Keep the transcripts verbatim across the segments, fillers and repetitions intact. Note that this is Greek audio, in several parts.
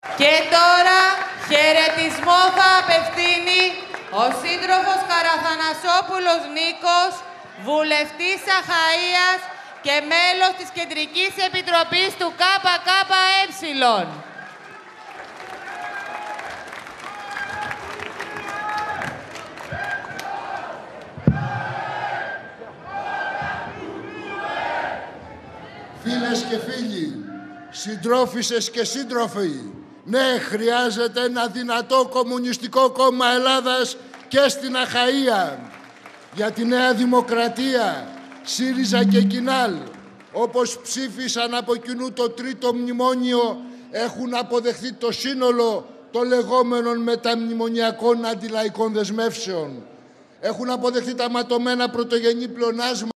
Και τώρα χαιρετισμό θα απευθύνει ο σύντροφος Καραθανασόπουλος Νίκος, βουλευτής Αχαΐας και μέλος της Κεντρικής Επιτροπής του ΚΚΕ. Φίλες και φίλοι, συντρόφισσες και σύντροφοι, ναι, χρειάζεται ένα δυνατό κομμουνιστικό κόμμα Ελλάδας και στην Αχαΐα. Για τη Νέα Δημοκρατία, ΣΥΡΙΖΑ και Κινάλ, όπως ψήφισαν από κοινού το τρίτο μνημόνιο, έχουν αποδεχθεί το σύνολο των λεγόμενων μεταμνημονιακών αντιλαϊκών δεσμεύσεων. Έχουν αποδεχθεί τα ματωμένα πρωτογενή πλεονάσματα,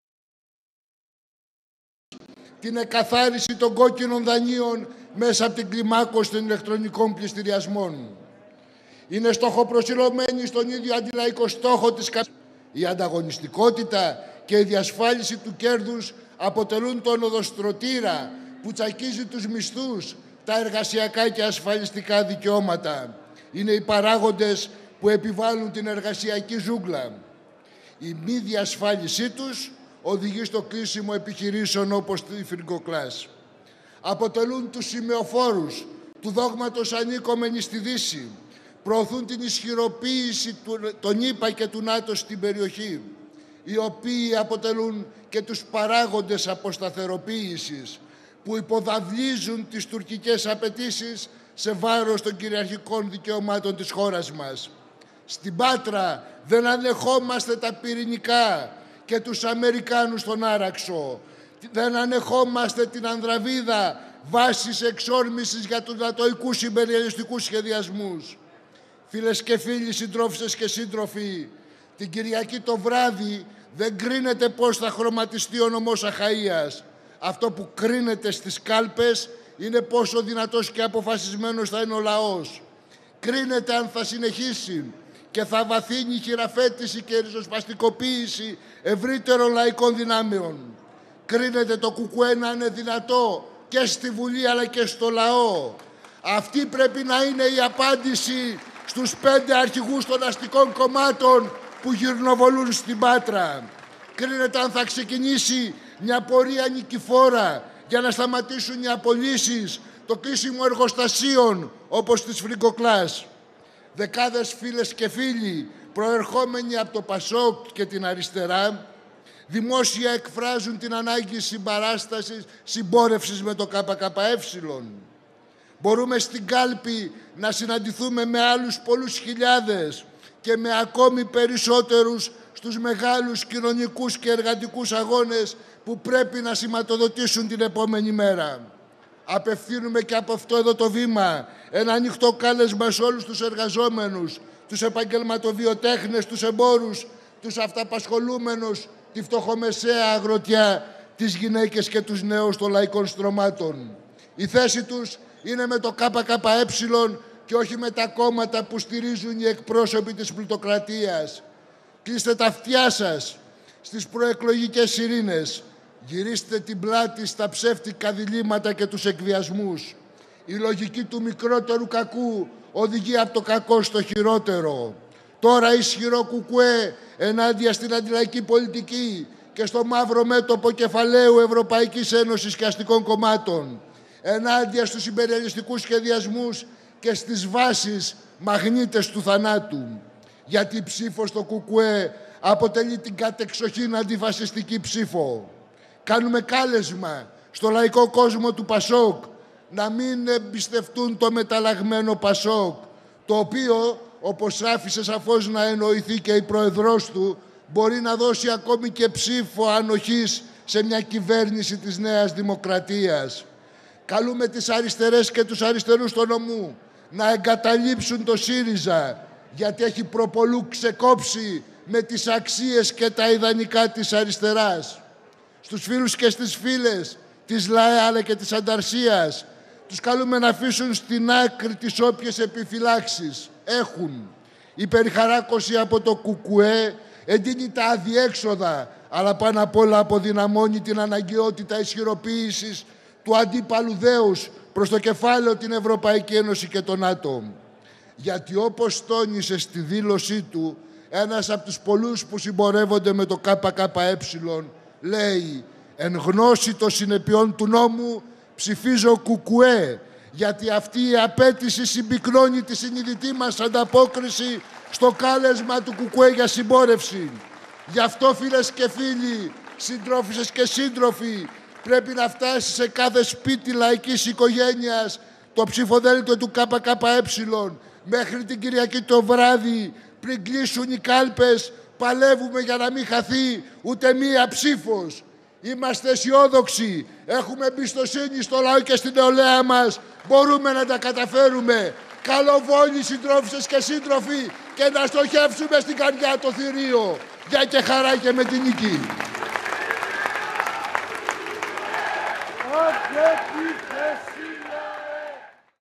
την εκαθάριση των κόκκινων δανείων μέσα από την κλιμάκωση των ηλεκτρονικών πληστηριασμών. Είναι στοχοπροσιλωμένοι στον ίδιο αντιλαϊκό στόχο της κα... Η ανταγωνιστικότητα και η διασφάλιση του κέρδους αποτελούν τον οδοστρωτήρα που τσακίζει τους μισθούς, τα εργασιακά και ασφαλιστικά δικαιώματα. Είναι οι παράγοντες που επιβάλλουν την εργασιακή ζούγκλα. Η μη διασφάλισή τους οδηγεί στο κλείσιμο επιχειρήσεων όπως τη Φριγκοκλάς. Αποτελούν τους σημεοφόρους του δόγματος ανήκομενοι στη Δύση. Προωθούν την ισχυροποίηση των ΗΠΑ και του ΝΑΤΟ στην περιοχή, οι οποίοι αποτελούν και τους παράγοντες αποσταθεροποίησης που υποδαβλίζουν τις τουρκικές απαιτήσεις σε βάρος των κυριαρχικών δικαιωμάτων της χώρας μας. Στην Πάτρα δεν ανεχόμαστε τα πυρηνικά και τους Αμερικάνους στον Άραξο. Δεν ανεχόμαστε την Ανδραβίδα βάσης εξόρμησης για τους νατοικούς υπεριαλιστικούς σχεδιασμούς. Φίλες και φίλοι, συντρόφισσες και σύντροφοι, την Κυριακή το βράδυ δεν κρίνεται πώς θα χρωματιστεί ο νομός Αχαΐας. Αυτό που κρίνεται στις κάλπες είναι πόσο δυνατός και αποφασισμένος θα είναι ο λαός. Κρίνεται αν θα συνεχίσει και θα βαθύνει η χειραφέτηση και η ριζοσπαστικοποίηση ευρύτερων λαϊκών δυνάμεων. Κρίνεται το ΚΚΕ να είναι δυνατό και στη Βουλή αλλά και στο λαό. Αυτή πρέπει να είναι η απάντηση στους πέντε αρχηγούς των αστικών κομμάτων που γυρνοβολούν στην Πάτρα. Κρίνεται αν θα ξεκινήσει μια πορεία νικηφόρα για να σταματήσουν οι απολύσεις, το κλείσιμο εργοστασίων όπως της Φριγκοκλάς. Δεκάδες φίλες και φίλοι προερχόμενοι από το Πασόκ και την αριστερά δημόσια εκφράζουν την ανάγκη συμπαράστασης, συμπόρευσης με το ΚΚΕ. Μπορούμε στην κάλπη να συναντηθούμε με άλλους πολλούς χιλιάδες και με ακόμη περισσότερους στους μεγάλους κοινωνικούς και εργατικούς αγώνες που πρέπει να σηματοδοτήσουν την επόμενη μέρα. Απευθύνουμε και από αυτό εδώ το βήμα ένα ανοιχτό κάλεσμα σε όλους τους εργαζόμενους, τους επαγγελματοβιοτέχνες, τους εμπόρους, τους αυταπασχολούμενους, τη φτωχομεσαία αγροτιά, τις γυναίκες και τους νέους των λαϊκών στρωμάτων. Η θέση τους είναι με το ΚΚΕ και όχι με τα κόμματα που στηρίζουν οι εκπρόσωποι της πλουτοκρατίας. Κλείστε τα αυτιά σας στις προεκλογικές ειρήνες. Γυρίστε την πλάτη στα ψεύτικα διλήμματα και τους εκβιασμούς. Η λογική του μικρότερου κακού οδηγεί από το κακό στο χειρότερο. Τώρα ισχυρό ΚΚΕ ενάντια στην αντιλαϊκή πολιτική και στο μαύρο μέτωπο κεφαλαίου Ευρωπαϊκής Ένωσης και αστικών κομμάτων. Ενάντια στους υπεριαλιστικούς σχεδιασμούς και στις βάσεις μαγνήτες του θανάτου. Γιατί η ψήφος στο ΚΚΕ αποτελεί την κατεξοχήν αντιφασιστική ψήφο. Κάνουμε κάλεσμα στο λαϊκό κόσμο του Πασόκ να μην εμπιστευτούν το μεταλλαγμένο Πασόκ, το οποίο, όπως άφησε σαφώς να εννοηθεί και η πρόεδρός του, μπορεί να δώσει ακόμη και ψήφο ανοχής σε μια κυβέρνηση της Νέας Δημοκρατίας. Καλούμε τις αριστερές και τους αριστερούς του νομού να εγκαταλείψουν το ΣΥΡΙΖΑ, γιατί έχει προπολού ξεκόψει με τις αξίες και τα ιδανικά της αριστεράς. Στους φίλους και στις φίλες της ΛΑΕ αλλά και της Ανταρσίας τους καλούμε να αφήσουν στην άκρη τις όποιες επιφυλάξεις έχουν. Η περιχαράκωση από το ΚΚΕ εντείνει τα αδιέξοδα, αλλά πάνω απ' όλα αποδυναμώνει την αναγκαιότητα ισχυροποίησης του αντίπαλου δέους προς το κεφάλαιο την Ευρωπαϊκή Ένωση και τον ΝΑΤΟ. Γιατί όπως τόνισε στη δήλωσή του ένας από τους πολλούς που συμπορεύονται με το ΚΚΕ, λέει «Εν γνώση των συνεπειών του νόμου ψηφίζω κουκουέ», γιατί αυτή η απέτηση συμπυκνώνει τη συνειδητή μας ανταπόκριση στο κάλεσμα του κουκουέ για συμπόρευση. Γι' αυτό, φίλες και φίλοι, συντρόφισσες και σύντροφοι, πρέπει να φτάσει σε κάθε σπίτι λαϊκής οικογένειας το ψηφοδέλτιο του ΚΚΕ. Μέχρι την Κυριακή το βράδυ, πριν κλείσουν οι κάλπες, παλεύουμε για να μην χαθεί ούτε μία ψήφος. Είμαστε αισιόδοξοι, έχουμε εμπιστοσύνη στο λαό και στην νεολαία μας. Μπορούμε να τα καταφέρουμε. Καλό Βόλι, συντρόφισσες και σύντροφοι, και να στοχεύσουμε στην καρδιά το θηρίο. Γεια και χαρά και με την νίκη.